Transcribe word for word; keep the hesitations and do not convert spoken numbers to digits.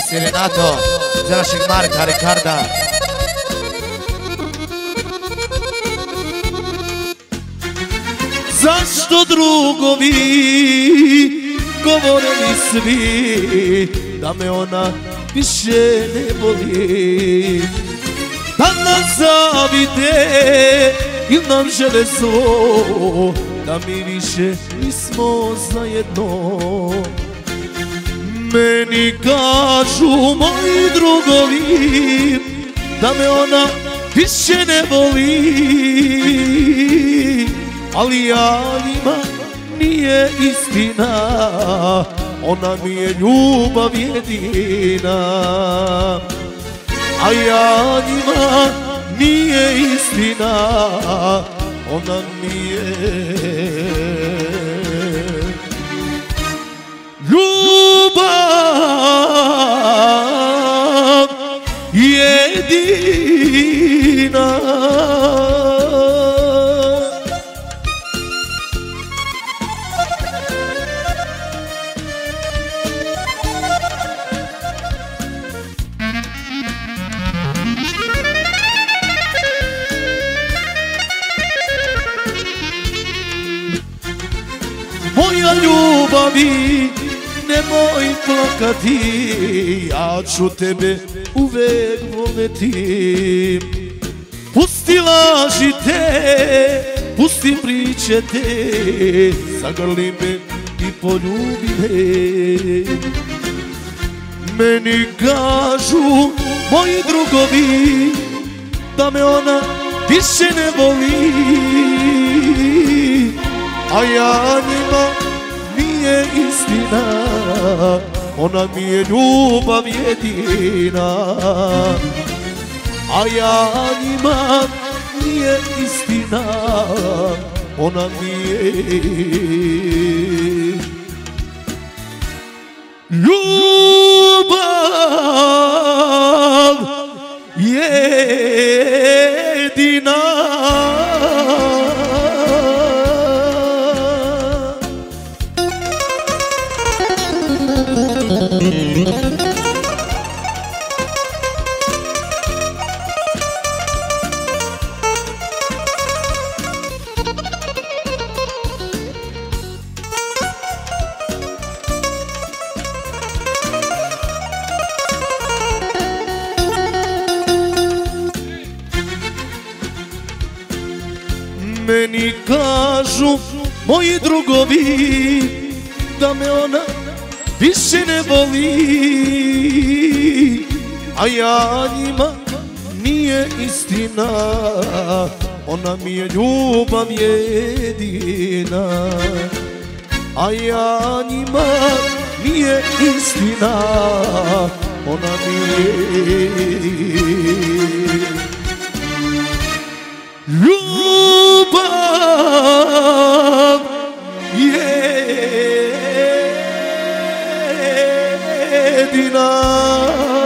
Alexi, Renato, za našeg Marka, Ricarda. Zašto drugovi govore mi svi da me ona više ne voli, da nas zavide ili nam žele zlo, da mi više nismo zajedno. Meni kažu moji drugovi da me ona više ne voli, ali ja njima nije istina, ona mi je ljubav jedina. A ja njima nije istina, ona mi je ljubav jedina. Moja ljubavi, nemoj plakati, ja ću tebe uvek voleti. Pusti laži te, pusti priče te, zagrli me i poljubi me. Meni kažu moji drugovi da me ona više ne voli, a ja njima nije istina, ona mi je ljubav jedina. A ja njima nije istina, ona mi je ljubav jedina. Meni kažu moji drugovi da me ona više ne voli, a ja njima nije istina, ona mi je ljubav jedina. A ja njima nije istina, ona mi je ljubav jedina.